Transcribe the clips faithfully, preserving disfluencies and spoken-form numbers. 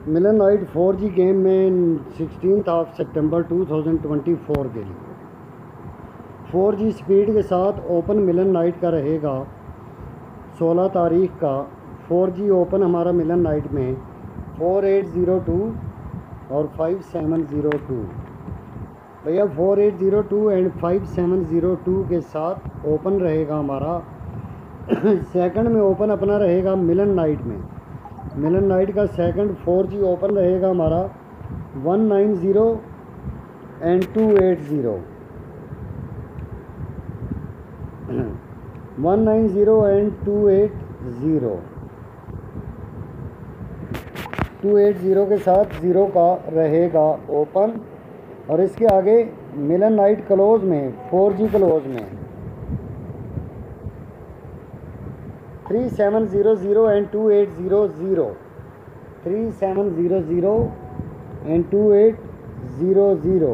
मिलन night four G game में sixteen of सितंबर two thousand twenty four के लिए फोर जी स्पीड के साथ ओपन मिलन नाइट का रहेगा सोलह तारीख का। फोर जी ओपन हमारा मिलन नाइट में फोर एट ज़ीरो टू और फाइव सेवन ज़ीरो टू भैया four eight zero two and five seven zero two के साथ ओपन रहेगा हमारा। सेकंड में ओपन अपना रहेगा मिलन नाइट में। मिलन नाइट का सेकंड फोर जी ओपन रहेगा हमारा one nine zero and two eight zero one nine zero and two eight zero two eight zero के साथ ज़ीरो का रहेगा ओपन। और इसके आगे मिलन नाइट क्लोज में फोर जी क्लोज में three seven zero zero and two eight zero zero three seven zero zero and two eight zero zero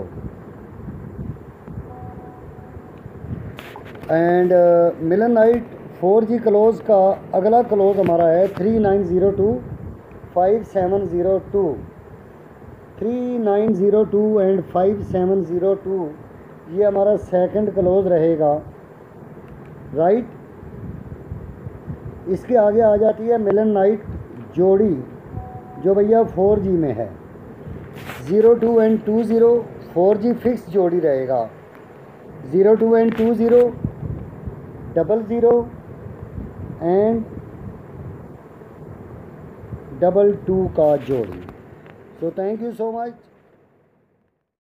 and Milan night four G close का अगला क्लोज हमारा है three nine zero two five seven zero two three nine zero two and five seven zero two ये हमारा second close रहेगा right. इसके आगे आ जाती है मिलन नाइट जोड़ी जो भैया फोर जी में है zero two and two zero four G fix जोड़ी रहेगा। Zero two and two zero double zero and double two का जोड़ी। So thank you so much.